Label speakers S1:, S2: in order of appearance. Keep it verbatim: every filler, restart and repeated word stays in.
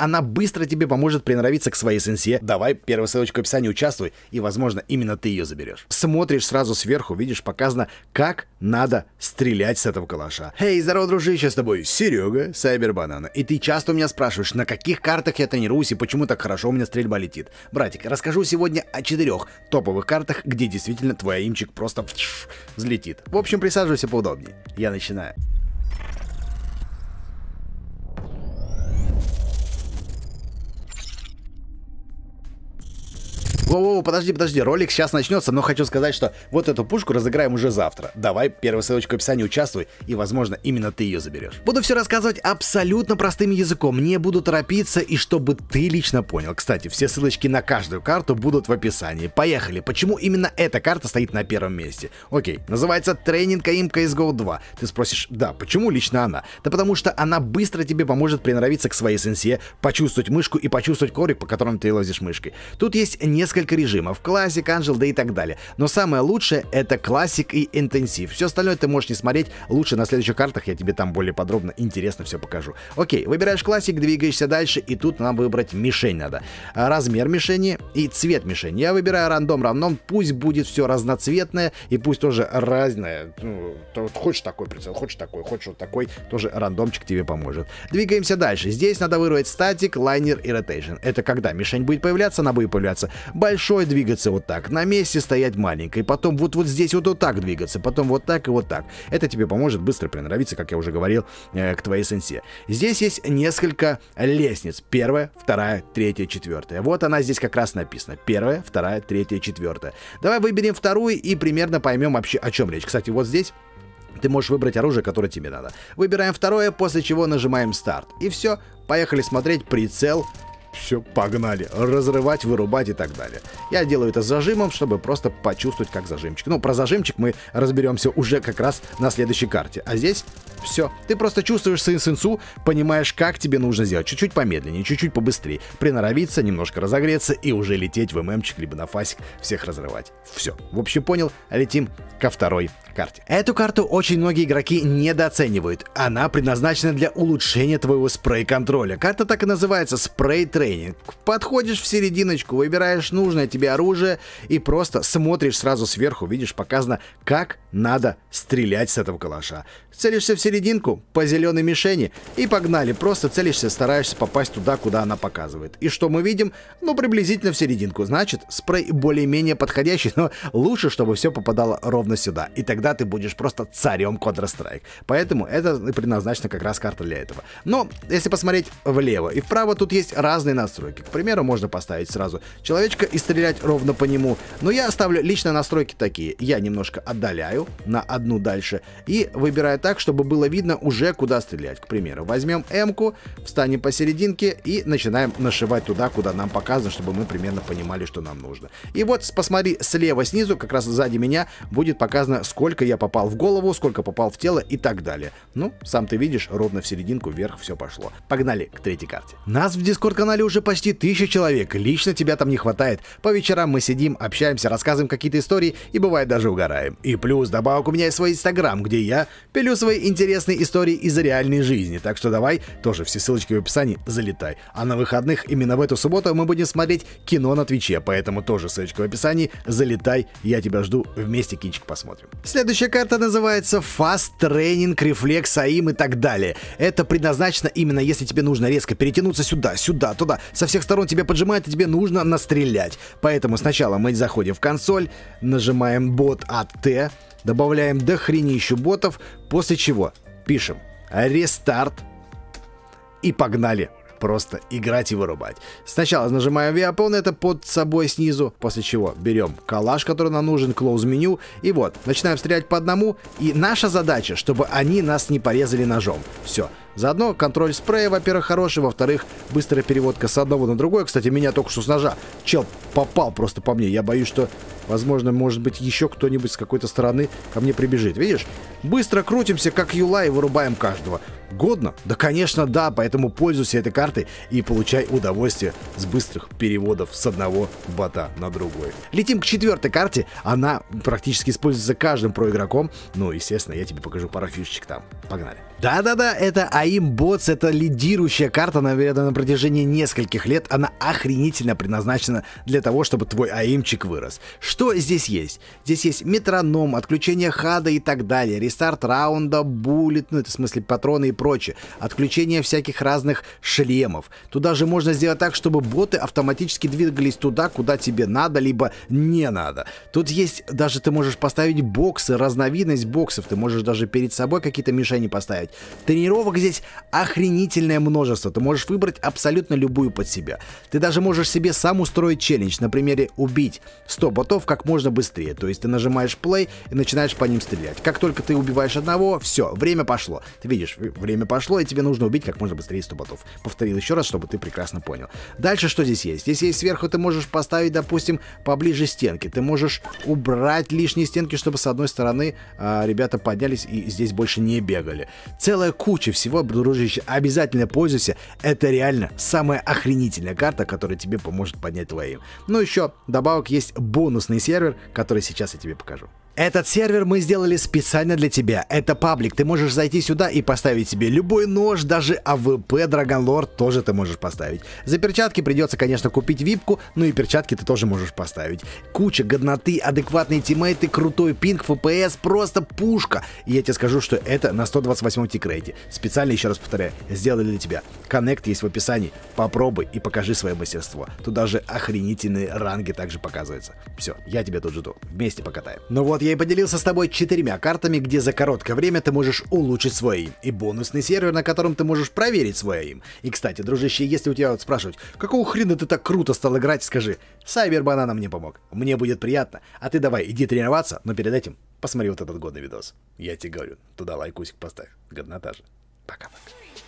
S1: она быстро тебе поможет приноровиться к своей сенсе. Давай, первая ссылочка в описании, участвуй, и, возможно, именно ты ее заберешь. Смотришь сразу сверху, видишь, показано, как надо стрелять с этого калаша. Эй, здорово, дружище, с тобой Серега, Сайбер Банана. И ты часто у меня спрашиваешь, на каких картах я тренируюсь и почему так хорошо у меня стрельба летит. Братик, расскажу сегодня о четырех топовых картах, где действительно твой аимчик просто взлетит. В общем, присаживайся поудобнее. Я начинаю. Воу-воу, подожди, подожди, ролик сейчас начнется, но хочу сказать, что вот эту пушку разыграем уже завтра. Давай, первая ссылочка в описании, участвуй, и, возможно, именно ты ее заберешь. Буду все рассказывать абсолютно простым языком, не буду торопиться, и чтобы ты лично понял. Кстати, все ссылочки на каждую карту будут в описании. Поехали, почему именно эта карта стоит на первом месте? Окей, называется тренинг эй эм си эс го два. Ты спросишь, да, почему лично она? Да потому что она быстро тебе поможет приноровиться к своей сенсе, почувствовать мышку и почувствовать коврик, по которому ты лазишь мышкой. Тут есть несколько режимов, классик, анжел, да и так далее. Но самое лучшее это классик и интенсив. Все остальное ты можешь не смотреть, лучше на следующих картах я тебе там более подробно, интересно все покажу. Окей, выбираешь классик, двигаешься дальше, и тут нам выбрать мишень надо. Размер мишени и цвет мишени. Я выбираю рандом равно, пусть будет все разноцветное, и пусть тоже разное. Ну, то, хочешь такой прицел, хочешь такой, хочешь вот такой, тоже рандомчик тебе поможет. Двигаемся дальше. Здесь надо выбрать статик, лайнер и ротейшн. Это когда мишень будет появляться, она будет появляться. Большой двигаться вот так, на месте стоять маленькой, потом вот вот здесь вот, вот так двигаться, потом вот так и вот так. Это тебе поможет быстро приноровиться, как я уже говорил, э, к твоей сенсе. Здесь есть несколько лестниц. Первая, вторая, третья, четвертая. Вот она здесь как раз написана. Первая, вторая, третья, четвертая. Давай выберем вторую и примерно поймем вообще, о чем речь. Кстати, вот здесь ты можешь выбрать оружие, которое тебе надо. Выбираем второе, после чего нажимаем старт. И все, поехали смотреть прицел. Все, погнали. Разрывать, вырубать и так далее. Я делаю это с зажимом, чтобы просто почувствовать, как зажимчик. Ну, про зажимчик мы разберемся уже как раз на следующей карте. А здесь все. Ты просто чувствуешь свою сенсу, понимаешь, как тебе нужно сделать. Чуть-чуть помедленнее, чуть-чуть побыстрее. Приноровиться, немножко разогреться и уже лететь в ММчик, либо на фасик, всех разрывать. Все. В общем, понял? Летим ко второй карте. Эту карту очень многие игроки недооценивают. Она предназначена для улучшения твоего спрей-контроля. Карта так и называется — спрей-тренинг. Подходишь в серединочку, выбираешь нужное тебе оружие и просто смотришь сразу сверху, видишь, показано, как надо стрелять с этого калаша. Целишься в серединку по зеленой мишени и погнали. Просто целишься, стараешься попасть туда, куда она показывает. И что мы видим? Ну, приблизительно в серединку. Значит, спрей более-менее подходящий, но лучше, чтобы все попадало ровно сюда. И тогда ты будешь просто царем Counter-Strike. Поэтому это предназначена как раз карта для этого. Но если посмотреть влево и вправо, тут есть разные настройки. К примеру, можно поставить сразу человечка и стрелять ровно по нему. Но я оставлю лично настройки такие. Я немножко отдаляю на одну дальше и выбираю так, чтобы было видно уже куда стрелять. К примеру, возьмем М-ку, встанем посерединке и начинаем нашивать туда, куда нам показано, чтобы мы примерно понимали, что нам нужно. И вот посмотри слева снизу, как раз сзади меня будет показано, сколько я попал в голову, сколько попал в тело и так далее. Ну, сам ты видишь, ровно в серединку вверх все пошло. Погнали к третьей карте. Нас в Дискорд-канале уже почти тысяча человек. Лично тебя там не хватает. По вечерам мы сидим, общаемся, рассказываем какие-то истории и бывает даже угораем. И плюс добавок у меня есть свой инстаграм, где я пилю свои интересные истории из реальной жизни. Так что давай, тоже все ссылочки в описании, залетай. А на выходных, именно в эту субботу, мы будем смотреть кино на Твиче, поэтому тоже ссылочка в описании, залетай, я тебя жду, вместе кинчик посмотрим. Следующая карта называется Fast Training, Reflex, АИМ и так далее. Это предназначено именно если тебе нужно резко перетянуться сюда, сюда, туда. Со всех сторон тебя поджимает и тебе нужно настрелять. Поэтому сначала мы заходим в консоль, нажимаем бот эй ти, добавляем дохренищу ботов, после чего пишем рестарт и погнали. Просто играть и вырубать. Сначала нажимаем Weapon, это под собой снизу, после чего берем калаш, который нам нужен, close меню, и вот, начинаем стрелять по одному, и наша задача, чтобы они нас не порезали ножом. Все. Заодно контроль спрея, во-первых, хороший, во-вторых, быстрая переводка с одного на другое. Кстати, меня только что с ножа чел попал просто по мне. Я боюсь, что, возможно, может быть, еще кто-нибудь с какой-то стороны ко мне прибежит. Видишь? Быстро крутимся, как юла, и вырубаем каждого. Годно? Да, конечно, да. Поэтому пользуйся этой картой и получай удовольствие с быстрых переводов с одного бота на другой. Летим к четвертой карте. Она практически используется каждым проигроком. Ну, естественно, я тебе покажу пару фишечек там. Погнали. Да-да-да, это АИМ Bots — это лидирующая карта, наверное, на протяжении нескольких лет. Она охренительно предназначена для того, чтобы твой АИМчик вырос. Что здесь есть? Здесь есть метроном, отключение хада и так далее, рестарт раунда, буллет, ну это в смысле патроны и прочее, отключение всяких разных шлемов. Туда же можно сделать так, чтобы боты автоматически двигались туда, куда тебе надо, либо не надо. Тут есть, даже ты можешь поставить боксы, разновидность боксов, ты можешь даже перед собой какие-то мишени поставить. Тренировок здесь охренительное множество, ты можешь выбрать абсолютно любую под себя. Ты даже можешь себе сам устроить челлендж, на примере убить сто ботов как можно быстрее, то есть ты нажимаешь play и начинаешь по ним стрелять. Как только ты убиваешь одного, все, время пошло. Ты видишь, время пошло, и тебе нужно убить как можно быстрее сто ботов. Повторил еще раз, чтобы ты прекрасно понял. Дальше что здесь есть? Здесь есть сверху, ты можешь поставить, допустим, поближе стенки. Ты можешь убрать лишние стенки, чтобы с одной стороны а, ребята поднялись и здесь больше не бегали. Целая куча всего, дружище, обязательно пользуйся. Это реально самая охренительная карта, которая тебе поможет поднять твоим. Ну еще добавок есть бонусный сервер, который сейчас я тебе покажу. Этот сервер мы сделали специально для тебя. Это паблик, ты можешь зайти сюда и поставить себе любой нож, даже АВП Драгонлорд тоже ты можешь поставить. За перчатки придется, конечно, купить випку, но и перчатки ты тоже можешь поставить. Куча годноты, адекватные тиммейты, крутой пинг, эф пи эс, просто пушка. И я тебе скажу, что это на сто двадцать восьмом тикрейте. Специально, еще раз повторяю, сделали для тебя. Коннект есть в описании. Попробуй и покажи свое мастерство. Тут даже охренительные ранги также показываются. Все, я тебя тут жду. Вместе покатаем. Ну вот, я и поделился с тобой четырьмя картами, где за короткое время ты можешь улучшить свой аим. И бонусный сервер, на котором ты можешь проверить свой аим. И, кстати, дружище, если у тебя вот спрашивают, какого хрена ты так круто стал играть, скажи, Сайбербанана мне помог. Мне будет приятно. А ты давай, иди тренироваться, но перед этим посмотри вот этот годный видос. Я тебе говорю, туда лайкусик поставь. Годнота же. Пока-пока.